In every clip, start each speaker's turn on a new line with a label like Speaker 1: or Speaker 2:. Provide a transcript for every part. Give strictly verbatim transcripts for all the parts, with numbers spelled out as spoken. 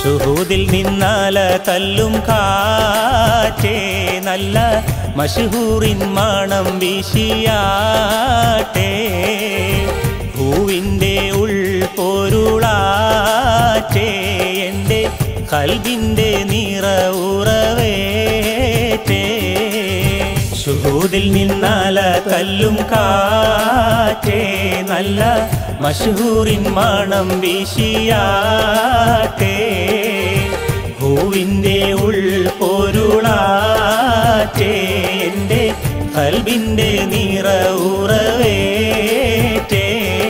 Speaker 1: ഷുഹൂദിൽ നിന്നാല തല്ലും കാറ്റേ നല്ല മഷ്ഹൂറിൻ മണം വീശിയാട്ടെ പൂവിൻ്റെ ഉൾപൊരുളാറ്റേ എൻ്റെ ഖൽബിൻ്റെ നിറ ഉറവേറ്റേ ഷുഹൂദിൽ നിന്നാല തല്ലും കാറ്റേ നല്ല മഷ്ഹൂറിൻ മണം വീശിയാട്ടെ പൂവിൻ്റെ ഉൾപൊരുളാറ്റേ എൻ്റെ ഖൽബിൻ്റെ നിറ ഉറവേറ്റേ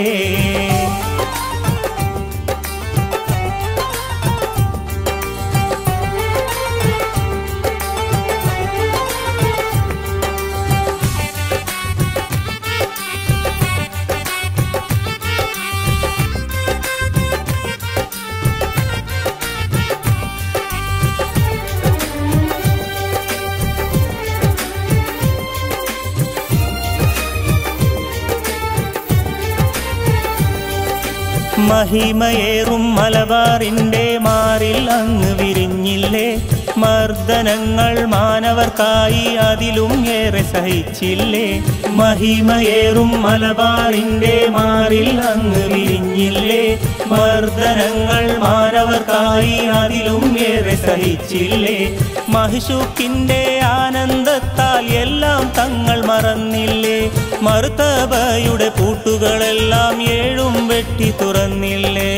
Speaker 1: മഹിമയേറും മലബാറിൻ്റെ മാറിൽ അങ്ങ് വിരിഞ്ഞില്ലേ മർദ്ദനങ്ങൾ മാനവർക്കായി അതിലും ഏറെ സഹിച്ചില്ലേ മഹിമയേറും മലബാറിൻ്റെ മാറിൽ അങ്ങ് വിരിഞ്ഞില്ലേ മർദ്ദനങ്ങൾ മാനവർക്കായി അതിലും ഏറെ സഹിച്ചില്ലേ മഹിഷൂക്കിൻ്റെ ആനന്ദത്താൽ എല്ലാം തങ്ങൾ മറന്നില്ലേ മർതബയുടെ പൂട്ടുകളെല്ലാം ഏഴും വെട്ടി തുറന്നില്ലേ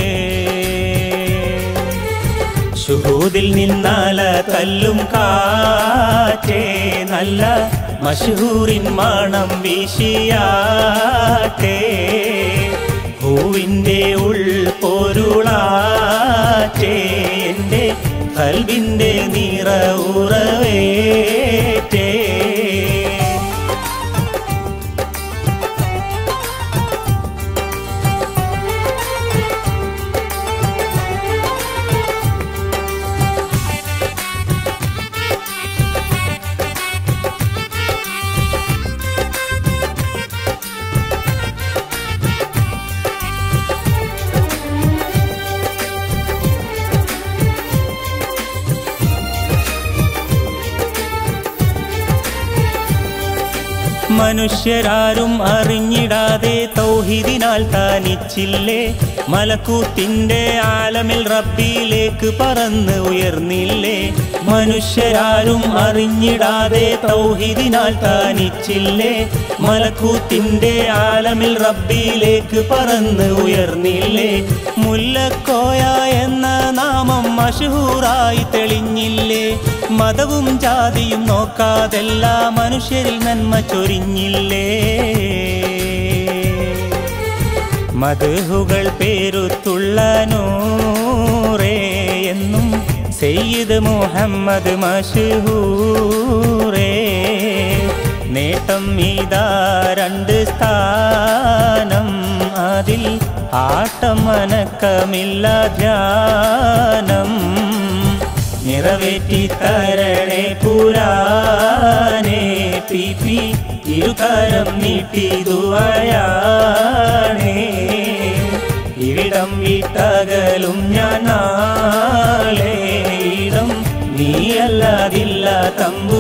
Speaker 1: ഷുഹൂദിൽ നിന്നാല തല്ലും കാറ്റേ നല്ല മഷ്ഹൂറിൻ മണം വീശിയാട്ടെ പൂവിൻ്റെ ഉൾപൊരുളാറ്റേ എൻ്റെ ഖൽബിൻ്റെ നിറ ഉറവേറ്റേ മനുഷ്യരാരും അറിഞ്ഞിടാതെ തൗഹീദിനാൽ താനിച്ചില്ലേ മലക്കൂത്തിൻ്റെ ആലമിൽ റബ്ബിലേക്ക് പറന്ന് ഉയർന്നില്ലേ മനുഷ്യരാരും അറിഞ്ഞിടാതെ തൗഹീദിനാൽ താനിച്ചില്ലേ മലക്കൂത്തിൻ്റെ ആലമിൽ റബ്ബിലേക്ക് പറന്ന് ഉയർന്നില്ലേ മുല്ലക്കോയ എന്ന നാമം മഷ്ഹൂറായി തെളിഞ്ഞില്ലേ മതവും ജാതിയും നോക്കാതെല്ലാ മനുഷ്യരിൽ നന്മ ചൊരിഞ്ഞില്ലേ മദ്ഹുകൾ പേരുത്തുള്ള നൂറേ എന്നും സയ്യിദ് മുഹമ്മദ് മഷ്ഹൂറേ നേട്ടം ഇതാ രണ്ട് സ്ഥാനം അതിൽ ആട്ടം അനക്കമില്ല ധ്യാനം നിറവേറ്റി തരണേ പുരാനേ പി പി ഇരുകരം നീട്ടി ദുആയാണേ ഇവിടം വിട്ടകലും ഞാൻ നാളെ ഇടം നീയല്ലാതില്ല തമ്പു